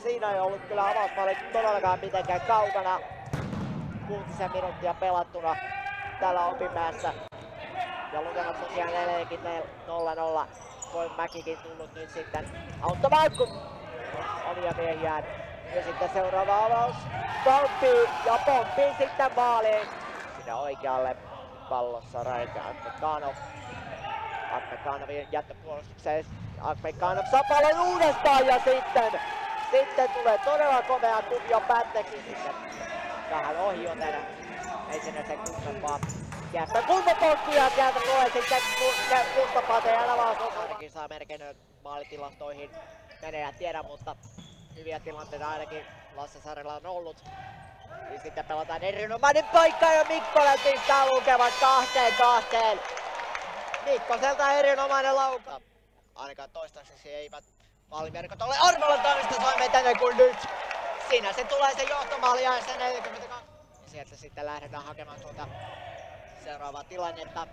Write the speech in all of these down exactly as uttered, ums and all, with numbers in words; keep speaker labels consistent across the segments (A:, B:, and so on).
A: Siinä ei ollut kyllä avausmaali todellakaan mitenkään kaukana. Kuutisen minuuttia pelattuna täällä Opinmäessä. Ja lukemat tosiaan edelleenkin nolla nolla. Toi Mäkikin tullut nyt sitten auttamaan, kun omia miehiään. Ja sitten seuraava avaus. Pomppii ja pomppii sitten maaliin. Sinne oikealle pallossa Raika Akmekanov. Akmekanovin jättöpuolustukseen. Akmekanov saa pallon uudestaan ja sitten Sitten tulee todella komea kuvio päätteeksi sitten vähän ohi, joten ei sinne sen kummempaa. Jäästä kuntoponkku ja sieltä tulee sitten kuntopateen avaus. Ainakin saa merkinnön maalitilastoihin. Menee ja tiedä, mutta hyviä tilanteita ainakin Lasse Saarella on ollut. Ja sitten pelataan erinomainen paikka ja Mikkola pistää lukevat kahteen kahteen. Mikkoselta erinomainen lauka. Ainakaan toistaiseksi eivät maaliverkot ole Arvolan toimesta Suomeen tänne kuin nyt. Siinä se tulee se johtomaali ja se neljäkymmentäkaksi. Ja sieltä sitten lähdetään hakemaan tuota seuraavaa tilannetta.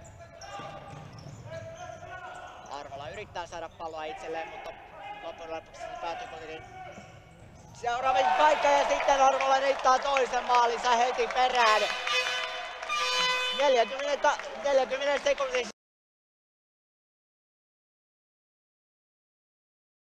A: Arvola yrittää saada palloa itselleen, mutta loppujen lopuksi se päätyy kuitenkin seuraava paikka ja sitten Arvola niittaa toisen maalinsa heti perään. neljäkymmentä, neljäkymmentä sekunnin